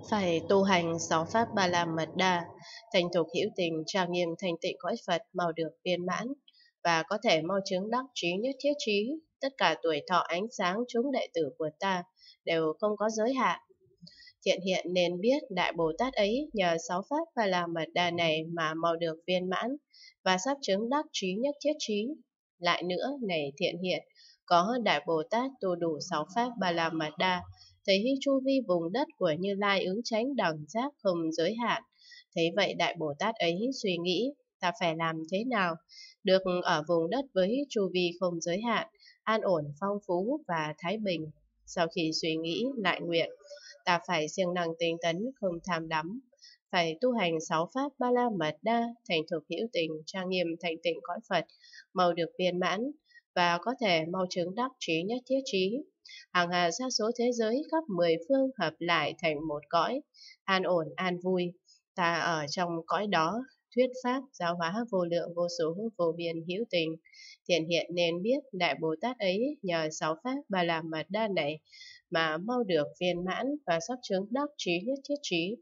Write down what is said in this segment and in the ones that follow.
Phải tu hành sáu pháp Ba La Mật Đa, thành thục hữu tình, trang nghiêm thành tịnh cõi Phật, mau được viên mãn và có thể mau chứng đắc trí nhất thiết trí. Tất cả tuổi thọ ánh sáng chúng đệ tử của ta đều không có giới hạn. Thiện hiện nên biết Đại Bồ Tát ấy nhờ sáu pháp Ba La Mật Đa này mà mau được viên mãn và sắp chứng đắc trí nhất thiết trí. Lại nữa, này thiện hiện, có Đại Bồ Tát tu đủ sáu pháp Ba La Mật Đa, thấy chu vi vùng đất của Như Lai ứng chánh đẳng giác không giới hạn. Thế vậy Đại Bồ Tát ấy suy nghĩ, ta phải làm thế nào được ở vùng đất với chu vi không giới hạn, an ổn, phong phú và thái bình. Sau khi suy nghĩ lại nguyện, ta phải siêng năng tinh tấn, không tham đắm, phải tu hành sáu pháp Ba La Mật Đa, thành thục hữu tình, trang nghiêm thành tịnh cõi Phật, mau được viên mãn và có thể mau chứng đắc trí nhất thiết trí. Hàng hà sa số thế giới khắp mười phương hợp lại thành một cõi, an ổn an vui. Ta ở trong cõi đó, thuyết pháp giáo hóa vô lượng vô số vô biên hữu tình. Thiện hiện nên biết Đại Bồ Tát ấy nhờ sáu pháp Ba La Mật Đa này mà mau được viên mãn và sắp chứng đắc trí nhất thiết trí.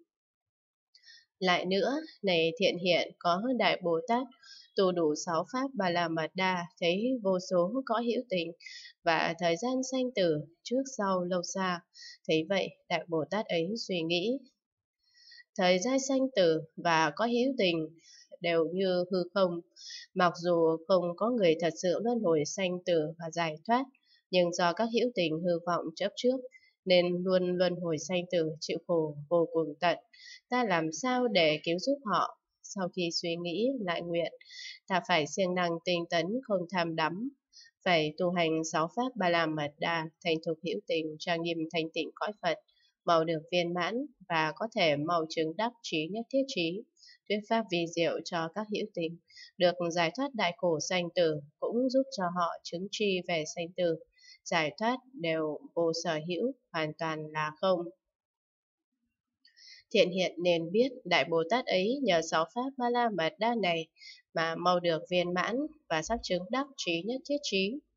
Lại nữa, này thiện hiện, có Đại Bồ Tát tu đủ sáu pháp Ba La Mật Đa, thấy vô số cõi hữu tình và thời gian sanh tử trước sau lâu xa. Thấy vậy, Đại Bồ Tát ấy suy nghĩ, thời gian sanh tử và có hữu tình đều như hư không, mặc dù không có người thật sự luân hồi sanh tử và giải thoát, nhưng do các hữu tình hư vọng chấp trước nên luôn luân hồi sanh tử chịu khổ vô cùng tận. Ta làm sao để cứu giúp họ? Sau khi suy nghĩ lại nguyện, ta phải siêng năng tinh tấn, không tham đắm, phải tu hành sáu pháp Ba La Mật Đa, thành thục hữu tình, trang nghiêm thanh tịnh cõi Phật, mau được viên mãn và có thể mau chứng đắc trí nhất thiết trí. Thuyết pháp vi diệu cho các hữu tình được giải thoát đại khổ sanh tử, cũng giúp cho họ chứng tri về sanh tử, giải thoát đều vô sở hữu, hoàn toàn là không. Thiện hiện nên biết Đại Bồ Tát ấy nhờ sáu pháp Ba La Mật Đa này mà mau được viên mãn và sắp chứng đắc trí nhất thiết trí.